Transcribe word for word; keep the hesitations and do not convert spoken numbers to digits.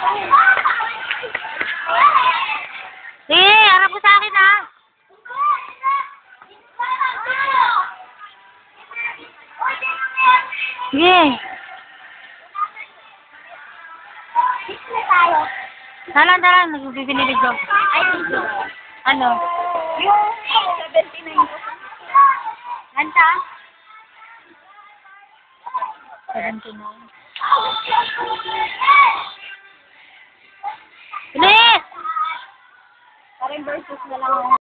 Sige, harap mo sa akin ha. Sige. Talan, talan. Nagbibinilig ko. Ano? Yung seventy-nine ko. Hanta? seventy-nine. Bilis! Parang versus na lang.